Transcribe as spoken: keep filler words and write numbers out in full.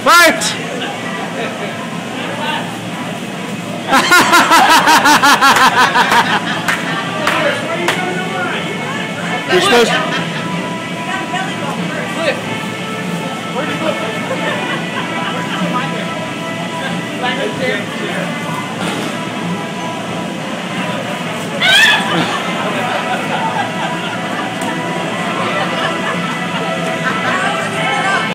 Bart! You're supposed to... Where'd you go? Right there.